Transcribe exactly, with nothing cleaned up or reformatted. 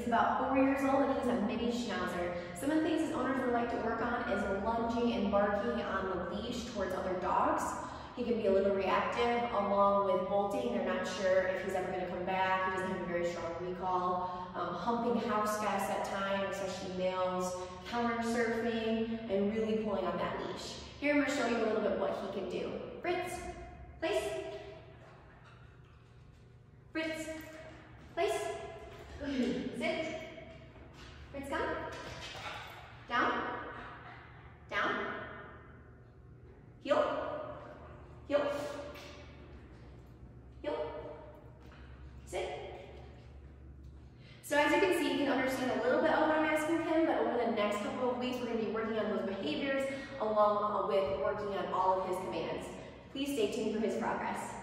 He's about four years old and he's a mini schnauzer. Some of the things his owners would like to work on is lunging and barking on the leash towards other dogs. He can be a little reactive along with bolting. They're not sure if he's ever going to come back. He doesn't have a very strong recall. Um, humping house guests at times, especially males, counter surfing, and really pulling on that leash. Here I'm going to show you a little bit what he can do. Fritz, place. Fritz, place. Sit. Fritz, come. Down. Down. Heel. Heel. Heel. Sit. So as you can see, you can understand a little bit of what I'm asking him, but over the next couple of weeks, we're going to be working on those behaviors along with working on all of his commands. Please stay tuned for his progress.